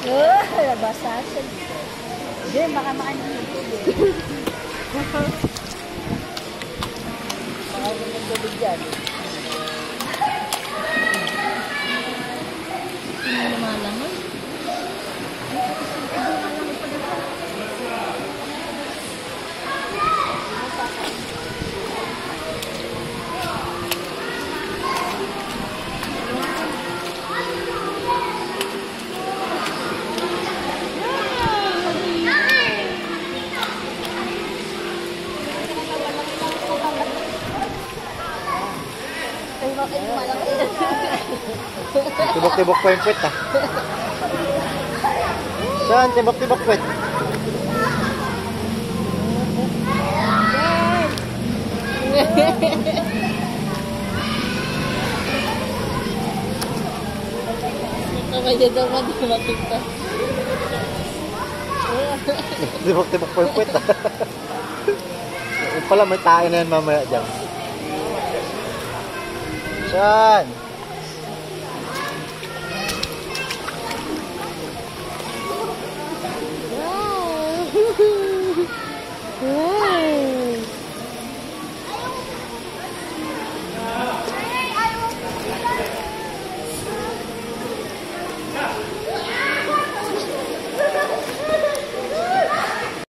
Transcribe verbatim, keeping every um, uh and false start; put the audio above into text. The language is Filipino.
Oh, nabasasan. Hindi, baka makanin yung tubig. Makanin yung tubig dyan. Hindi lumalangon. Tibok-tibok pa yung puwet ah. Saan? Tibok-tibok puwet. Kaya daw man dumating ka. Tibok-tibok pa yung puwet ah. Yung pala may tae na yan mamaya dyan. Saan?